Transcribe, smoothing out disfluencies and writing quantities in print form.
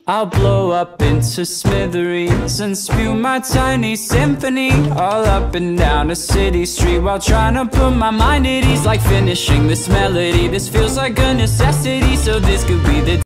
I'll blow up into smithereens and spew my tiny symphony all up and down a city street, while trying to put my mind at ease. Like finishing this melody, this feels like a necessity, so this could be the